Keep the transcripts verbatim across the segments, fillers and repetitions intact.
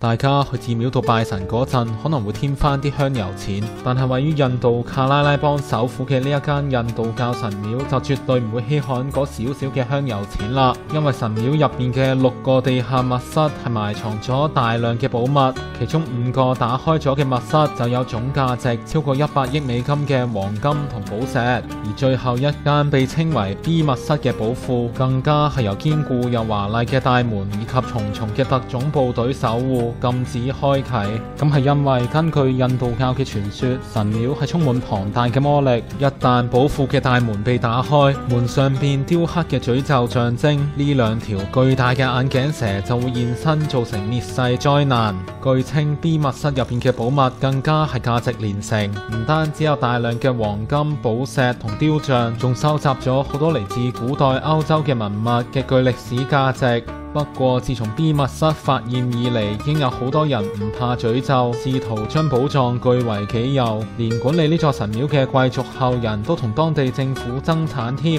大家去寺廟度拜神嗰陣，可能會添翻啲香油錢，但係位於印度卡拉拉邦首府嘅呢一間印度教神廟就絕對唔會稀罕嗰少少嘅香油錢啦，因為神廟入邊嘅六個地下密室係埋藏咗大量嘅寶物，其中五個打開咗嘅密室就有總價值超過一百億美金嘅黃金同寶石，而最後一間被稱為 B 密室嘅寶庫，更加係由堅固又華麗嘅大門以及重重嘅特種部隊守護禁止開啟。咁係因為根據印度教嘅傳說，神廟係充滿龐大嘅魔力，一旦寶庫嘅大門被打開，門上邊雕刻嘅詛咒象徵呢兩條巨大嘅眼鏡蛇就會現身，造成滅世災難。據稱 B 密室入邊嘅寶物更加係價值連城，唔單止有大量嘅黃金、寶石同雕像，仲收集咗好多嚟自古代歐洲嘅文物嘅具歷史價值。不過自從 B 密室發現以嚟，已經有好多人唔怕詛咒，試圖將寶藏據為己有，連管理呢座神廟嘅貴族後人都同當地政府爭產添。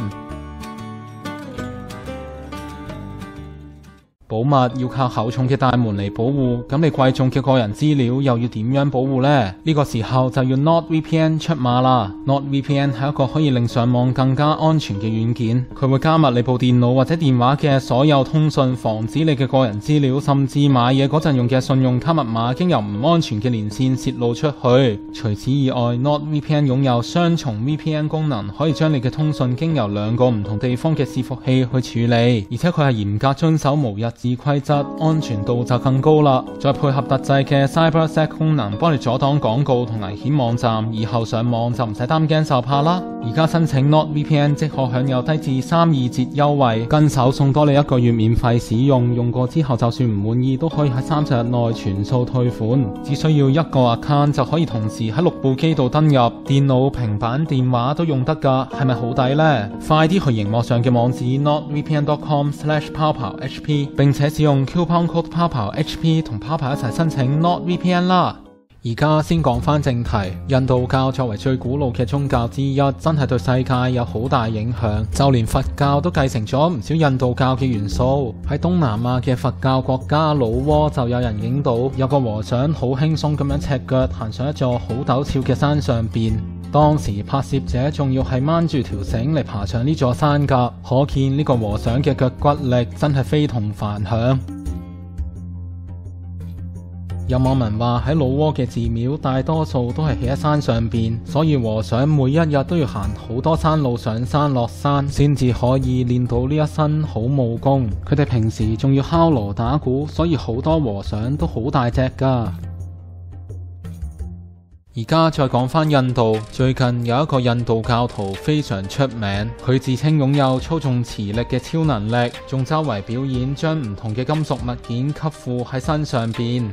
寶物要靠厚重嘅大門嚟保護，咁你貴重嘅個人資料又要點樣保護呢？呢個時候就要 NordVPN 出馬啦。NordVPN 係一個可以令上網更加安全嘅軟件，佢會加密你部電腦或者電話嘅所有通訊，防止你嘅個人資料甚至買嘢嗰陣用嘅信用卡密碼經由唔安全嘅連線洩露出去。除此以外， NordVPN 擁有雙重 V P N 功能，可以將你嘅通訊經由兩個唔同地方嘅伺服器去處理，而且佢係嚴格遵守無日自規則，安全度就更高啦。再配合特製嘅 CyberSec 功能，幫你阻擋廣告同危險網站，以後上網就唔使擔驚受怕啦。而家申請 NordVPN 即可享有低至三二折優惠，跟手送多你一個月免費使用，用過之後就算唔滿意都可以喺三十日內全數退款，只需要一個 account 就可以同時喺六部機度登入，電腦、平板、電話都用得噶，係咪好抵呢？快啲去熒幕上嘅網址 nordvpn dot com slash powerpow H P， 並且使用 coupon code powerpow H P 同 powerpow一齊申請 NordVPN 啦。而家先講翻正題，印度教作為最古老嘅宗教之一，真係對世界有好大影響，就連佛教都繼承咗唔少印度教嘅元素。喺東南亞嘅佛教國家老撾就有人影到有個和尚好輕鬆咁樣赤腳行上一座好陡峭嘅山上邊，當時拍攝者仲要係掹住條繩嚟爬上呢座山噶，可見呢個和尚嘅腳骨力真係非同凡響。有網民話喺老撾嘅寺廟大多數都係起喺山上邊，所以和尚每一日都要行好多山路上山落山，先至可以練到呢一身好武功。佢哋平時仲要敲鑼打鼓，所以好多和尚都好大隻噶。而家再講翻印度，最近有一個印度教徒非常出名，佢自稱擁有操縱磁力嘅超能力，仲周圍表演將唔同嘅金屬物件吸附喺身上邊。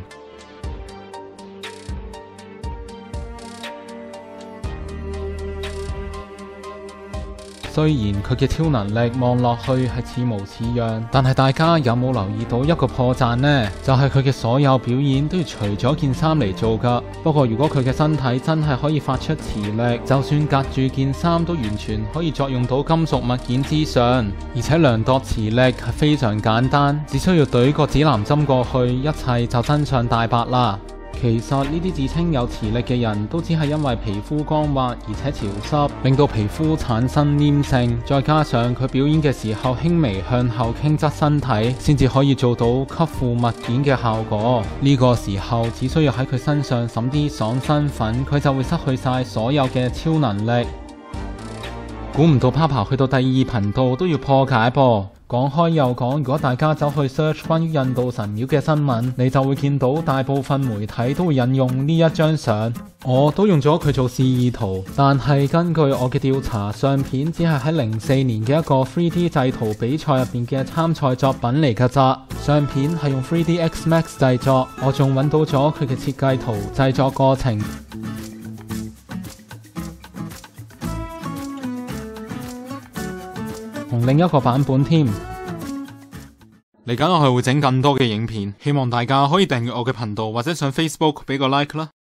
雖然佢嘅超能力望落去係似模似樣，但係大家有冇留意到一個破綻呢？就係佢嘅所有表演都要除咗件衫嚟做噶。不過如果佢嘅身體真係可以發出磁力，就算隔住件衫都完全可以作用到金屬物件之上，而且量度磁力係非常簡單，只需要懟個指南針過去，一切就真相大白啦。其實呢啲自稱有磁力嘅人都只係因為皮膚光滑而且潮濕，令到皮膚產生黏性，再加上佢表演嘅時候輕微向後傾側身體，先至可以做到吸附物件嘅效果。呢個時候只需要喺佢身上灑啲爽身粉，佢就會失去晒所有嘅超能力。估唔到 Powerpow 去到第二頻道都要破解噃。講開又講，如果大家走去 search 關於印度神廟嘅新聞，你就會見到大部分媒體都會引用呢一張相。我都用咗佢做示意圖，但係根據我嘅調查，相片只係喺零四年嘅一個 三 D 製圖比賽入邊嘅參賽作品嚟㗎咋。相片係用 三 D X Max 製作，我仲揾到咗佢嘅設計圖、製作過程。同另一個版本添。嚟緊我係會整更多嘅影片，希望大家可以訂閱我嘅頻道或者上 Facebook 俾個 like 啦。